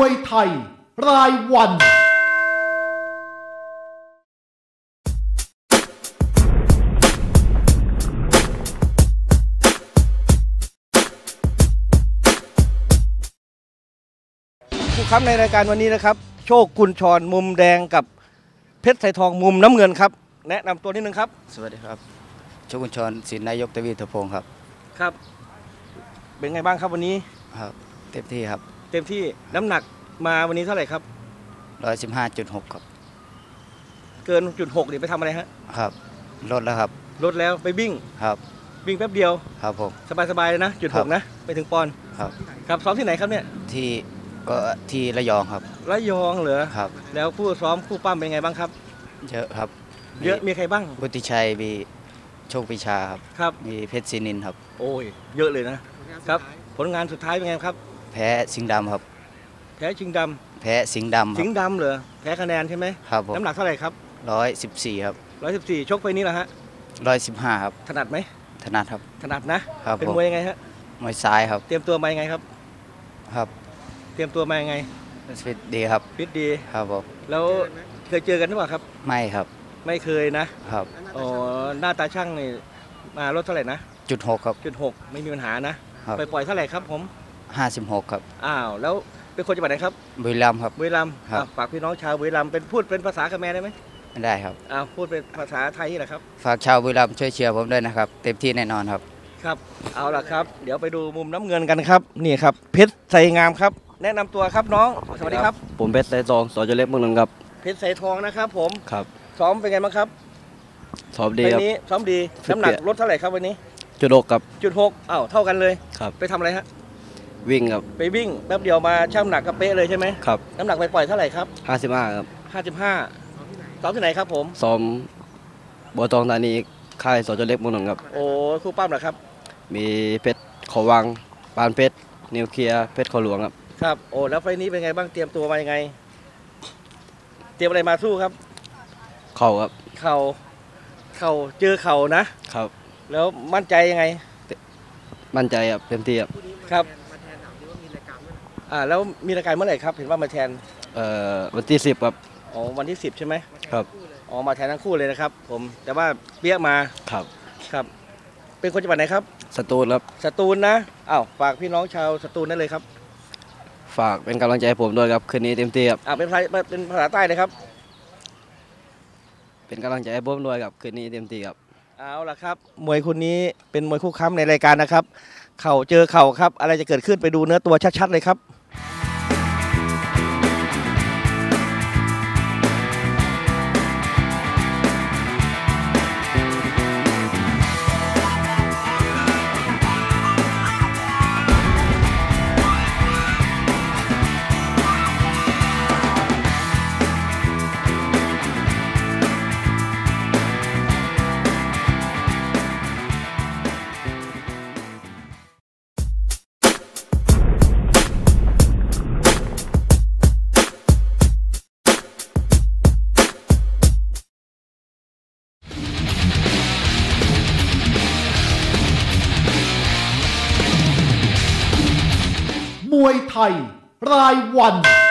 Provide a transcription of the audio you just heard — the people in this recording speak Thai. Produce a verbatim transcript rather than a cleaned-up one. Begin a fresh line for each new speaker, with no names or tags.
วยไทยรายวัน
ผู้ค้ำในรายการวันนี้นะครับโชคกุลชรมุมแดงกับเพชรไทยทองมุมน้ำเงินครับแนะนำตัวนิดนึงครับ
สวัสดีครับโชคกุลชรศิลป์นายกทวีทพงศ์ครับ
ครับเป็นไงบ้างครับวันนี้
ครับเต็มที่ครับ
เต็มที่น้ำหนักมาวันนี้เท่าไหร่ครับ
ร้อยสิบห้าจุดหกครับ
เกินจุดหกนี่ไปทำอะไรฮะ
ครับลดแล้วครับ
ลดแล้วไปวิ่ง
ครับ
วิ่งแป๊บเดียว
ครับผม
สบายๆเลยนะจุดหกนะไปถึงปอน
ครับ
ครับซ้อมที่ไหนครับเนี่ย
ที่ก็ที่ระยองครับ
ระยองเหรอ
ครับ
แล้วผู้ซ้อมผู้ปั้มเป็นไงบ้างครับ
เยอะครับ
เยอะมีใครบ้าง
บุติชัยมีโชคปิชาครับ
ครับ
มีเพชรศินินครับ
โอ้ยเยอะเลยนะครับผลงานสุดท้ายเป็นไงครับ
แพ้สิงห์ดำครับ
แพ้ชิงดำ
แพ้สิงห์ดำ
สิงห์ดำเหรอแพ้คะแนนใช่ไหม
ครับผม
น้ำหนักเท่าไหร่ครับ
ร้อยสิบสี่ครับ
ร้อยสิบสี่ชกไปนี้แหละฮะ
ร้อยสิบห้าครับ
ถนัดไหม
ถนัดครับ
ถนัดนะครับเป็นมวยยังไงฮะ
มวยซ้ายครับ
เตรียมตัวมายังไงครับ
ครับ
เตรียมตัวมายังไง
ฟิตดีครับ
ฟิตดี
ครับผม
แล้วเคยเจอกันหรือเปล่าครับ
ไม่ครับ
ไม่เคยนะครับอ๋อหน้าตาช่างนี่มาลดเท่าไหร่นะ
จุดหกครับ
จุดหกไม่มีปัญหานะไปปล่อยเท่าไหร่ครับผม
ห้าสิบหกครับ
อ้าวแล้วเป็นคนจังหวัดไหนครับ
บุรีรัมย์ครับ
บุรีรัมย์ฝากพี่น้องชาวบุรีรัมย์เป็นพูดเป็นภาษาเขมรได้ไหม
ไม่ได้ครับ
อ้าวพูดเป็นภาษาไทยนี่แหละครับ
ฝากชาวบุรีรัมย์ช่วยเชียร์ผมด้วยนะครับเต็มที่แน่นอนครับ
ครับเอาล่ะครับเดี๋ยวไปดูมุมน้ำเงินกันครับนี่ครับเพชรไทยงามครับแนะนำตัวครับน้องสวัสดีครับ
ผมเพชรไทยทองสจเล็กเมืองนนท์ครับ
เพชรไทยทองนะครับผม
ครับ
ซ้อมเป็นไงบ้างครับ
ซ้อมดีครับ
วันนี้ซ้อมดีน้ำหนักลดเท่าไหร่ครับวันนี้
จุดหกครับ
จุดหกอ้าวเท่ากันเลย
ครับ
ไปทำอะไรฮะ
วิ่งครับ
ไปวิ่งแป๊บเดียวมาช่างน้ำหนักก็เป๊ะเลยใช่ไหม
ครับ
น้ำหนักไปปล่อยเท่าไหร่ครับ
ห้าสิบห้าครับ
ห้าสิบห้าซ้อมที่ไหนครับผม
ซ้อมบัวทองธานีค่ายสจเล็กเมืองนนท์ครับ
โอ้คู่ปั้มเหรอครับ
มีเพชรขอวังปานเพชรนิวเคลียร์เพชรขอหลวงครับ
ครับโอ้แล้วไฟนี้เป็นไงบ้างเตรียมตัวมายังไงเตรียมอะไรมาสู้ครับ
เข่าครับ
เข่าเข่าเจอเข่านะครับแล้วมั่นใจยังไง
มั่นใจครับเต็มที่ครับ
ครับอ่าแล้วมีรายการเมื่อไหร่ครับเห็นว่ามาแทน
เอ่อวันที่สิบครับ
อ๋อวันที่สิบใช่ไหม
ครับ
อ๋อมาแทนทั้งคู่เลยนะครับผมแต่ว่าเปี้ยมา
ครับ
ครับเป็นคนจังหวัดไหนครับ
สตูลครับ
สตูลนะอ้าวฝากพี่น้องชาวสตูลนั่นเลยครับ
ฝากเป็นกำลังใจให้ผมด้วยครับคืนนี้เต็มที่ครับ
อ่าเป็นภาษาเป็นภาษาใต้เลยครับ
เป็นกำลังใจให้ผมด้วยครับคืนนี้เต็มที่ครับ
เอาล่ะครับมวยคู่นี้เป็นมวยคู่ค้ำในรายการนะครับเข่าเจอเข่าครับอะไรจะเกิดขึ้นไปดูเนื้อตัวชัดๆเลยครับ
มวยไทยรายวัน